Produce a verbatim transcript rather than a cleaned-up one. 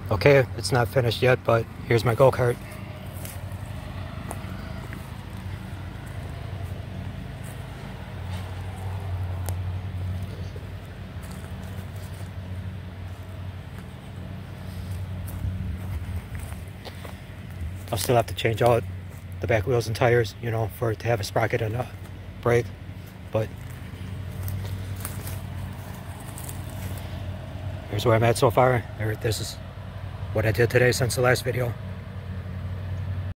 Okay, it's not finished yet, but here's my go-kart. I'll still have to change out the back wheels and tires, you know, for it to have a sprocket and a brake, but here's where I'm at so far. This is what I did today since the last video.